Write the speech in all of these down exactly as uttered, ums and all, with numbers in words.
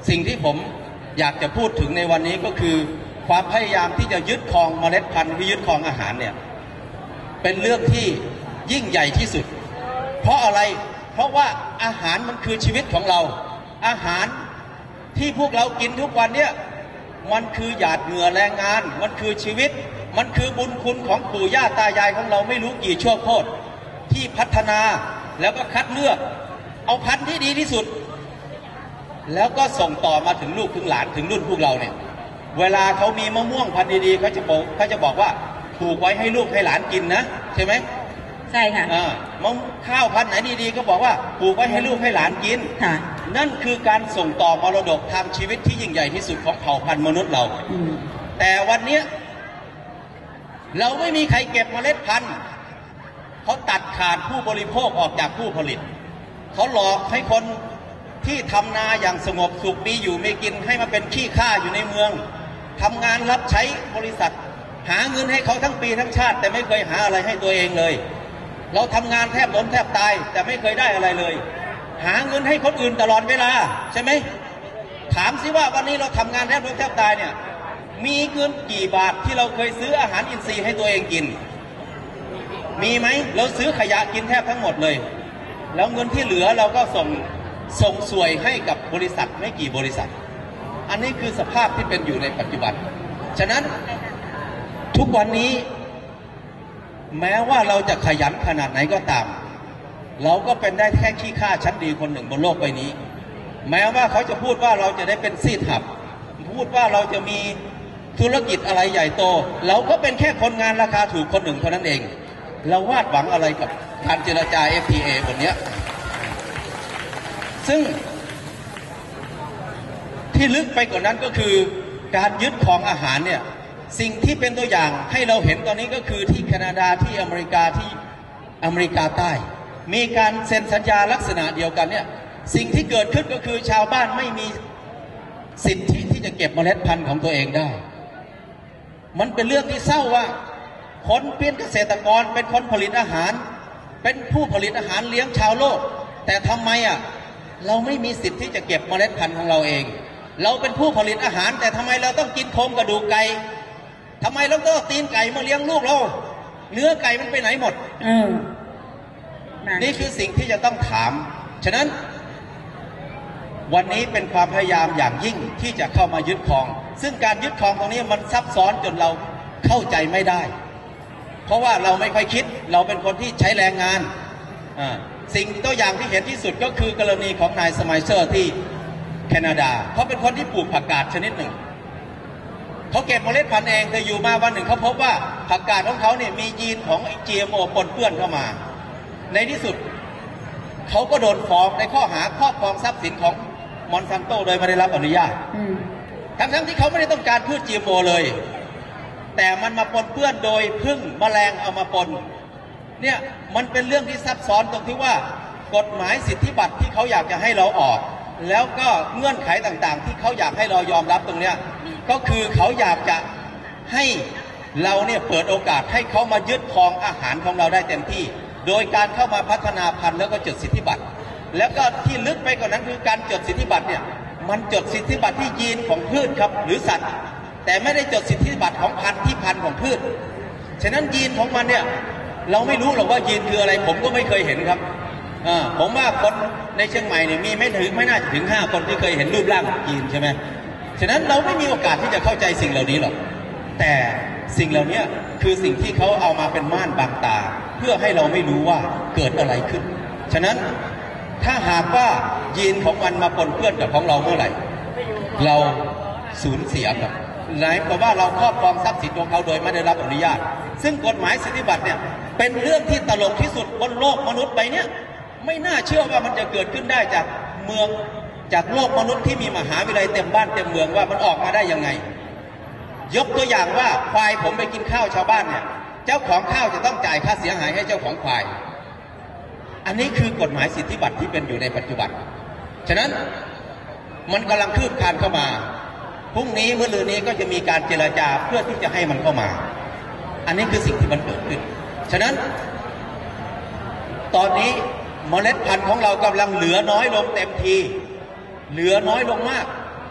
สิ่งที่ผมอยากจะพูดถึงในวันนี้ก็คือความพยายามที่จะยึดครองเมล็ดพันธุ์ที่ยึดครองอาหารเนี่ยเป็นเรื่องที่ยิ่งใหญ่ที่สุดเพราะอะไรเพราะว่าอาหารมันคือชีวิตของเราอาหารที่พวกเรากินทุกวันเนี่ยมันคือหยาดเหงื่อแรงงานมันคือชีวิตมันคือบุญคุณของปู่ย่าตายายของเราไม่รู้กี่ชั่วโคตรที่พัฒนาแล้วก็คัดเลือกเอาพันธุ์ที่ดีที่สุดแล้วก็ส่งต่อมาถึงลูกถึงหลานถึงรุ่นพวกเราเนี่ยเวลาเขามีมะม่วงพันธุ์ดีๆเขาจะบอกเขาจะบอกว่าปลูกไว้ให้ลูกให้หลานกินนะใช่ไหมใช่ค่ะอ่ามะข้าวพันธุ์ไหนดีๆก็บอกว่าปลูกไว้ให้ลูกให้หลานกินค่ะนั่นคือการส่งต่อมรดกทางชีวิตที่ยิ่งใหญ่ที่สุดของเผ่าพันธุ์มนุษย์เราแต่วันนี้เราไม่มีใครเก็บเมล็ดพันธุ์เขาตัดขาดผู้บริโภคออกจากผู้ผลิตเขาหลอกให้คนที่ทำนาอย่างสงบสุขมีอยู่ไม่กินให้มาเป็นขี้ข้าอยู่ในเมืองทำงานรับใช้บริษัทหาเงินให้เขาทั้งปีทั้งชาติแต่ไม่เคยหาอะไรให้ตัวเองเลยเราทำงานแทบล้มแทบตายแต่ไม่เคยได้อะไรเลยหาเงินให้คนอื่นตลอดเวลาใช่ไหมถามสิว่าวันนี้เราทำงานแทบล้มแทบตายเนี่ยมีเงินกี่บาทที่เราเคยซื้ออาหารอินทรีย์ให้ตัวเองกินมีไหมเราซื้อขยะกินแทบทั้งหมดเลยแล้วเงินที่เหลือเราก็ส่งส่งสวยให้กับบริษัทไม่กี่บริษัทอันนี้คือสภาพที่เป็นอยู่ในปัจจุบันฉะนั้นทุกวันนี้แม้ว่าเราจะขยันขนาดไหนก็ตามเราก็เป็นได้แค่ขี้ข้าชั้นดีคนหนึ่งบนโลกใบนี้แม้ว่าเขาจะพูดว่าเราจะได้เป็นซีดหับพูดว่าเราจะมีธุรกิจอะไรใหญ่โตเราก็เป็นแค่คนงานราคาถูกคนหนึ่งเท่านั้นเองเราวาดหวังอะไรกับการเจรจา เอฟ ที เอ บนนี้ซึ่งที่ลึกไปกว่านั้นก็คือการยึดครองอาหารเนี่ยสิ่งที่เป็นตัวอย่างให้เราเห็นตอนนี้ก็คือที่แคนาดาที่อเมริกาที่อเมริกาใต้มีการเซ็นสัญญาลักษณะเดียวกันเนี่ยสิ่งที่เกิดขึ้นก็คือชาวบ้านไม่มีสิทธิที่จะเก็บเมล็ดพันธุ์ของตัวเองได้มันเป็นเรื่องที่เศร้าว่าคนเป็นเกษตรกรเป็นคนผลิตอาหารเป็นผู้ผลิตอาหารเลี้ยงชาวโลกแต่ทำไมอ่ะเราไม่มีสิทธิ์ที่จะเก็บเมล็ดพันธุ์ของเราเองเราเป็นผู้ผลิตอาหารแต่ทำไมเราต้องกินโครงกระดูกไก่ทำไมเราต้องตีนไก่มาเลี้ยงลูกเราเนื้อไก่มันไปไหนหมดเออนี่คือสิ่งที่จะต้องถามฉะนั้นวันนี้เป็นความพยายามอย่างยิ่งที่จะเข้ามายึดครองซึ่งการยึดครองตรงนี้มันซับซ้อนจนเราเข้าใจไม่ได้เพราะว่าเราไม่ค่อยคิดเราเป็นคนที่ใช้แรงงานสิ่งตัวอย่างที่เห็นที่สุดก็คือกรณีของนายสมัยเซอร์ที่แคนาดาเขาเป็นคนที่ปลูกผักกาดชนิดหนึ่งเขาเก็บเมล็ดพันธุ์เองแต่อยู่มาวันหนึ่งเขาพบว่าผักกาดของเขาเนี่ยมียีนของ จี เอ็ม โอ ปนเปื้อนเข้ามาในที่สุดเขาก็โดนฟ้องในข้อหาครอบครองทรัพย์สินของมอนซันโตโดยไม่ได้รับอนุญาตทั้งๆที่เขาไม่ได้ต้องการพืช จี เอ็ม โอ เลยแต่มันมาปนเปื้อนโดยพึ่งแมลงเอามาปนเนี่ยมันเป็นเรื่องที่ซับซ้อนตรงที่ว่ากฎหมายสิทธิบัตรที่เขาอยากจะให้เราออกแล้วก็เงื่อนไขต่างๆที่เขาอยากให้เรายอมรับตรงเนี้ยก็คือเขาอยากจะให้เราเนี่ยเปิดโอกาสให้เขามายึดครองอาหารของเราได้เต็มที่โดยการเข้ามาพัฒนาพันธุ์แล้วก็จดสิทธิบัตรแล้วก็ที่ลึกไปกว่านั้นคือการจดสิทธิบัตรเนี่ยมันจดสิทธิบัตรที่ยีนของพืชครับหรือสัตว์แต่ไม่ได้จดสิทธิบัตรของพันธุ์ที่พันธุ์ของพืชฉะนั้นยีนของมันเนี่ยเราไม่รู้หรอกว่ายีนคืออะไรผมก็ไม่เคยเห็นครับอ่าผมว่าคนในเชียงใหม่เนี่ยมีไม่ถึงไม่น่าจะถึงห้าคนที่เคยเห็นรูปร่างยีนใช่ไหมฉะนั้นเราไม่มีโอกาสที่จะเข้าใจสิ่งเหล่านี้หรอกแต่สิ่งเหล่านี้คือสิ่งที่เขาเอามาเป็นม่านบังตาเพื่อให้เราไม่รู้ว่าเกิดอะไรขึ้นฉะนั้นถ้าหากว่ายีนของมันมาปนเปื้อนกับของเราเมื่อไหร่เราสูญเสียครับหมายความว่าเราครอบครองทรัพย์สินของเขาโดยไม่ได้รับอนุญาตซึ่งกฎหมายสิทธิบัตรเนี่ยเป็นเรื่องที่ตลกที่สุดบนโลกมนุษย์ใบนี้ไม่น่าเชื่อว่ามันจะเกิดขึ้นได้จากเมืองจากโลกมนุษย์ที่มีมหาวิทยาลัยเต็มบ้านเต็มเมืองว่ามันออกมาได้ยังไงยกตัวอย่างว่าควายผมไปกินข้าวชาวบ้านเนี่ยเจ้าของข้าวจะต้องจ่ายค่าเสียหายให้เจ้าของควายอันนี้คือกฎหมายสิทธิบัตรที่เป็นอยู่ในปัจจุบันฉะนั้นมันกำลังคืบคลานเข้ามาพรุ่งนี้เมื่อลืนนี้ก็จะมีการเจรจาเพื่อที่จะให้มันเข้ามาอันนี้คือสิ่งที่มันเกิดขึ้นฉะนั้นตอนนี้เมล็ดพันธุ์ของเรากำลังเหลือน้อยลงเต็มทีเหลือน้อยลงมาก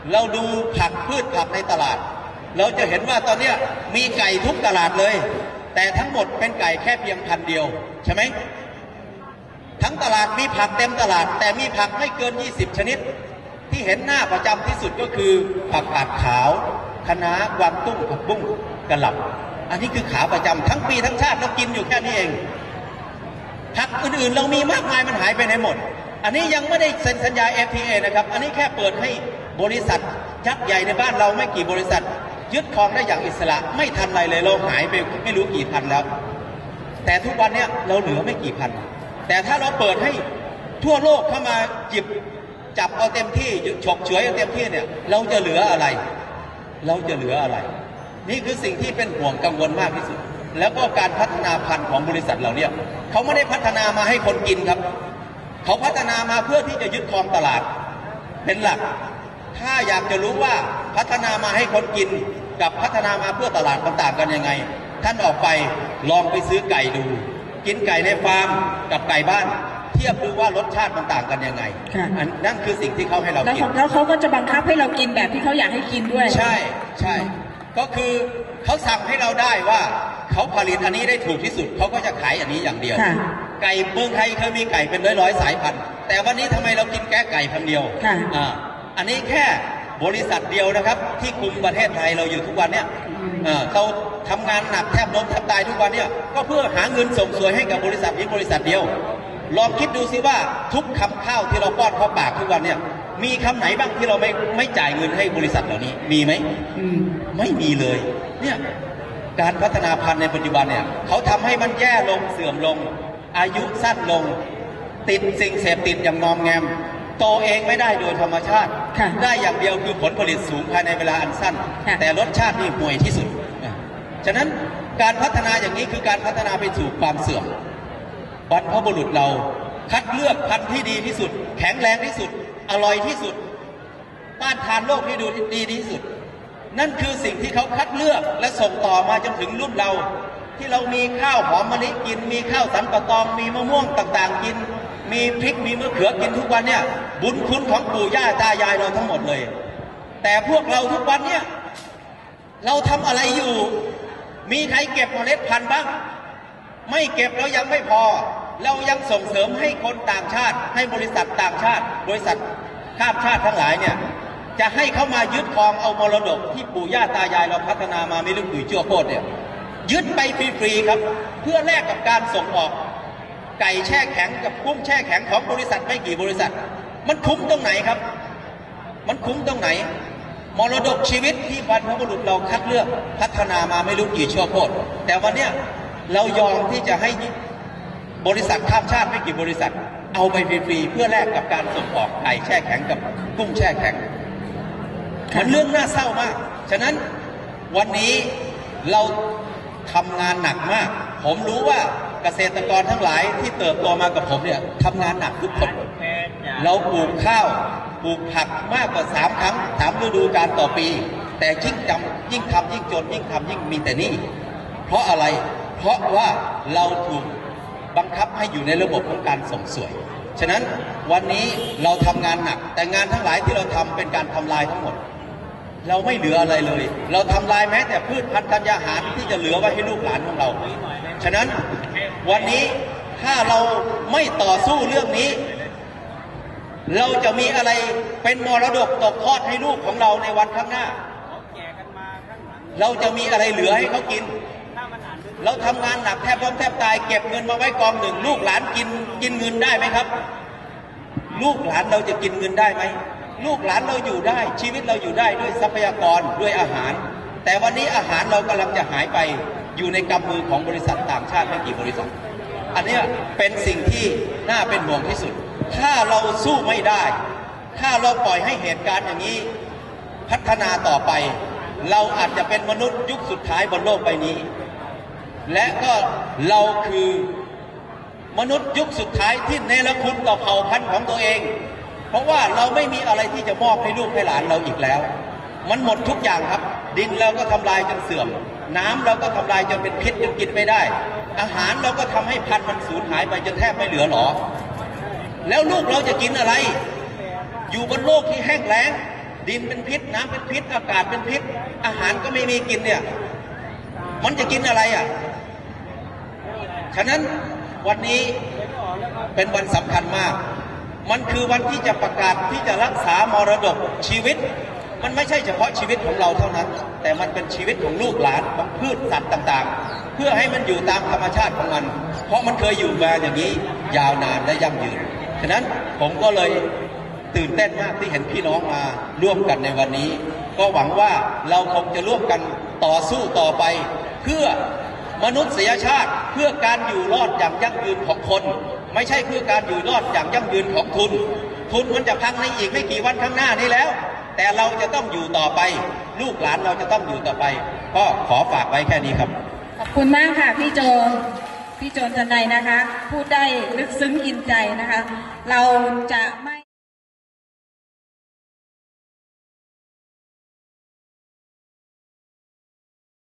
เราดูผักพืชผักในตลาดเราจะเห็นว่าตอนนี้มีไก่ทุกตลาดเลยแต่ทั้งหมดเป็นไก่แค่เพียงพันเดียวใช่ไหมทั้งตลาดมีผักเต็มตลาดแต่มีผักไม่เกินยี่สิบชนิดที่เห็นหน้าประจำที่สุดก็คือผักกาดขาวคะน้ากวางตุ้งผักบุ้งกระหล่ำอันนี้คือขาประจำทั้งปีทั้งชาติเรากินอยู่แค่นี้เองผักอื่นๆเรามีมากมายมันหายไปไหนหมดอันนี้ยังไม่ได้เซ็นสัญญา เอฟ ที เอ นะครับอันนี้แค่เปิดให้บริษัทยักษ์ใหญ่ในบ้านเราไม่กี่บริษัทยึดครองได้อย่างอิสระไม่ทันไรเลยเราหายไปไม่รู้กี่พันแล้วแต่ทุกวันนี้เราเหลือไม่กี่พันแต่ถ้าเราเปิดให้ทั่วโลกเข้ามาจิบจับเอาเต็มที่ฉกเฉวยเอาเต็มที่เนี่ยเราจะเหลืออะไรเราจะเหลืออะไรนี่คือสิ่งที่เป็นห่วงกังวลมากที่สุดแล้วก็การพัฒนาพันธุ์ของบริษัทเราเนี่ยเขาไม่ได้พัฒนามาให้คนกินครับเขาพัฒนามาเพื่อที่จะยึดครองตลาดเป็นหลักถ้าอยากจะรู้ว่าพัฒนามาให้คนกินกับพัฒนามาเพื่อตลาดมันต่างกันยังไงท่านออกไปลองไปซื้อไก่ดูกินไก่ในฟาร์มกับไก่บ้านเทียบดูว่ารสชาติมันต่างกันยังไงนั่นคือสิ่งที่เขาให้เรากินแล้วเขาก็จะบังคับให้เรากินแบบที่เขาอยากให้กินด้วยใช่ใช่ก็คือเขาสั่งให้เราได้ว่าเขาผลิตอันนี้ได้ถูกที่สุดเขาก็จะขายอันนี้อย่างเดียวไก่เมืองไทยเคยมีไก่เป็นร้อยร้อยสายพันธุ์แต่วันนี้ทำไมเรากินแค่ไก่พันเดียวอ่าอันนี้แค่บริษัทเดียวนะครับที่คุมประเทศไทยเราอยู่ทุกวันเนี้ยเราทำงานหนักแทบล้มแทบตายทุกวันเนี้ยก็เพื่อหาเงินส่งสวยให้กับบริษัทนี้บริษัทเดียวลองคิดดูสิว่าทุกคำข้าวที่เราป้อนเข้าปากทุกวันเนี่ยมีคำไหนบ้างที่เราไม่ไม่จ่ายเงินให้บริษัทเหล่านี้มีไหมไม่มีเลยเนี่ยการพัฒนาพันธุ์ในปัจจุบันเนี่ยเขาทำให้มันแย่ลงเสื่อมลงอายุสั้นลงติดสิ่งเสพติดอย่างงอมแงมโตเองไม่ได้โดยธรรมชาติได้อย่างเดียวคือผลผลิตสูงภายในเวลาอันสั้นแต่รสชาตินี่ห่วยที่สุดฉะนั้นการพัฒนาอย่างนี้คือการพัฒนาไปสู่ความเสื่อมบรรพบุรุษเราคัดเลือกพันธุ์ที่ดีที่สุดแข็งแรงที่สุดอร่อยที่สุดต้านทานโรคที่ดูดีที่สุดนั่นคือสิ่งที่เขาคัดเลือกและส่งต่อมาจนถึงรุ่นเราที่เรามีข้าวหอมมะลิกินมีข้าวสันปะตองมีมะม่วงต่างๆกินมีพริกมีมะเขือกินทุกวันเนี่ยบุญคุณของปู่ย่าตายายเราทั้งหมดเลยแต่พวกเราทุกวันเนี่ยเราทำอะไรอยู่มีใครเก็บเมล็ดพันธุ์บ้างไม่เก็บแล้วยังไม่พอเรายังส่งเสริมให้คนต่างชาติให้บริษัทต่างชาติบริษัทข้ามชาติทั้งหลายเนี่ยจะให้เขามายึดครองเอามรดกที่ปู่ย่าตายายเราพัฒนามาไม่ลืมปุ๋ยชั่วโคตรเนี่ยยึดไปฟรีๆครับเพื่อแลกกับการส่งออกไก่แช่แข็งกับกุ้งแช่แข็งของบริษัทไม่กี่บริษัทมันคุ้มตรงไหนครับมันคุ้มตรงไหนมรดกชีวิตที่บรรพบุรุษเราคัดเลือกพัฒนามาไม่รู้กี่ชั่วโคตรแต่วันเนี้ยเรายอมที่จะให้บริษัทข้ามชาติไม่กี่บริษัทเอาไปฟรีๆเพื่อแลกกับการส่งออกไก่แช่แข็งกับกุ้งแช่แข็งมันเรื่องน่าเศร้ามากฉะนั้นวันนี้เราทำงานหนักมากผมรู้ว่าเกษตรกรทั้งหลายที่เติบโตมากับผมเนี่ยทำงานหนักทุกคนเราปลูกข้าวปลูกผักมากกว่าสามครั้งสามฤดูกาลต่อปีแต่ยิ่งจำยิ่งทำยิ่งจนยิ่งทำยิ่งมีแต่หนี้เพราะอะไรเพราะว่าเราถูกบังคับให้อยู่ในระบบของการส่งสวยฉะนั้นวันนี้เราทำงานหนักแต่งานทั้งหลายที่เราทำเป็นการทำลายทั้งหมดเราไม่เหลืออะไรเลยเราทำลายแม้แต่พืชพันธุ์ธัญญาหารที่จะเหลือไว้ให้ลูกหลานของเราฉะนั้นวันนี้ถ้าเราไม่ต่อสู้เรื่องนี้เราจะมีอะไรเป็นมรดกตกทอดให้ลูกของเราในวันข้างหน้าเราจะมีอะไรเหลือให้เขากินเราทำงานหนักแทบล้มแทบตายเก็บเงินมาไว้กองหนึ่งลูกหลานกินกินเงินได้ไหมครับลูกหลานเราจะกินเงินได้ไหมลูกหลานเราอยู่ได้ชีวิตเราอยู่ได้ด้วยทรัพยากรด้วยอาหารแต่วันนี้อาหารเรากำลังจะหายไปอยู่ในกำมือของบริษัทต่างชาติไม่กี่บริษัทอันนี้เป็นสิ่งที่น่าเป็นห่วงที่สุดถ้าเราสู้ไม่ได้ถ้าเราปล่อยให้เหตุการณ์อย่างนี้พัฒนาต่อไปเราอาจจะเป็นมนุษย์ยุคสุดท้ายบนโลกใบนี้และก็เราคือมนุษย์ยุคสุดท้ายที่เนรคุณต่อเผ่าพันธุ์ของตัวเองเพราะว่าเราไม่มีอะไรที่จะมอบให้ลูกให้หลานเราอีกแล้วมันหมดทุกอย่างครับดินเราก็ทำลายจนเสื่อมน้ำเราก็ทำลายจนเป็นพิษจนกินไม่ได้อาหารเราก็ทำให้พันธุ์มันสูญหายไปจนแทบไม่เหลือหรอแล้วลูกเราจะกินอะไรอยู่บนโลกที่แห้งแล้งดินเป็นพิษน้ำเป็นพิษอากาศเป็นพิษอาหารก็ไม่มีกินเนี่ยมันจะกินอะไรอ่ะฉะนั้นวันนี้เป็นวันสำคัญมากมันคือวันที่จะประกาศที่จะรักษามรดกชีวิตมันไม่ใช่เฉพาะชีวิตของเราเท่านั้นแต่มันเป็นชีวิตของลูกหลานของพืชสัตว์ต่างๆเพื่อให้มันอยู่ตามธรรมชาติของมันเพราะมันเคยอยู่มาอย่างนี้ยาวนานและยั่งยืนฉะนั้นผมก็เลยตื่นเต้นมากที่เห็นพี่น้องมาร่วมกันในวันนี้ก็หวังว่าเราคงจะร่วมกันต่อสู้ต่อไปเพื่อมนุษยชาติเพื่อการอยู่รอดอย่างยั่งยืนของคนไม่ใช่เพื่อการอยู่รอดอย่างยั่งยืนของทุนทุนมันจะพังในอีกไม่กี่วันข้างหน้านี้แล้วแต่เราจะต้องอยู่ต่อไปลูกหลานเราจะต้องอยู่ต่อไปก็ขอฝากไว้แค่นี้ครับขอบคุณมากค่ะพี่โจพี่โจนจันไนนะคะพูดได้ลึกซึ้งกินใจนะคะเราจะไม่